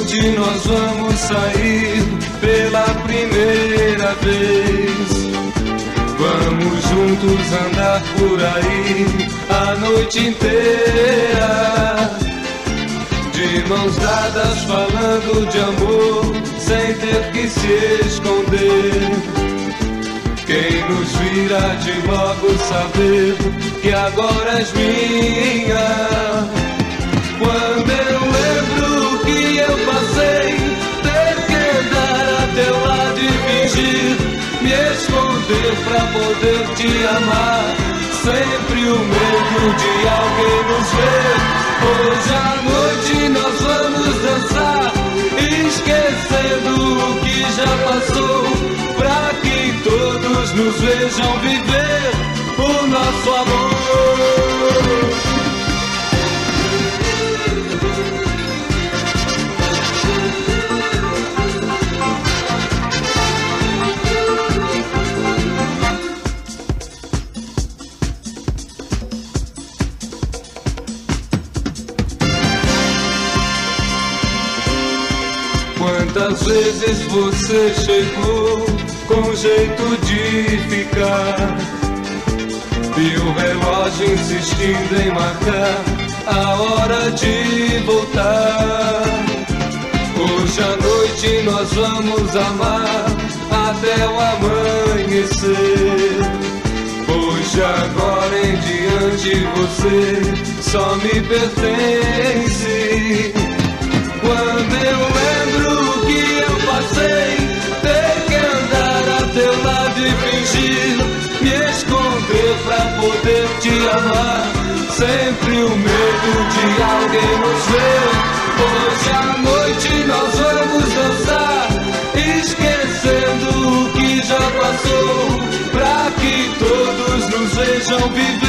noite nós vamos sair pela primeira vez. Vamos juntos andar por aí a noite inteira, de mãos dadas falando de amor, sem ter que se esconder. Quem nos vira de logo saber que agora és minha. Quando eu lembro que eu passei, ter que andar a teu lado e fingir, me esconder pra poder te amar, sempre o medo de alguém nos ver. Hoje à noite nós vamos dançar, esquecendo o que já passou, pra que todos nos vejam viver o nosso amor. Quantas vezes você chegou com jeito de ficar, e o relógio insistindo em marcar a hora de voltar. Hoje à noite nós vamos amar até o amanhecer, pois agora em diante você só me pertence. Quando eu lembro que eu passei, ter que andar a teu lado e fingir, me esconder pra poder te amar, sempre o medo de alguém nos ver. Hoje à noite nós vamos dançar, esquecendo o que já passou, pra que todos nos vejam viver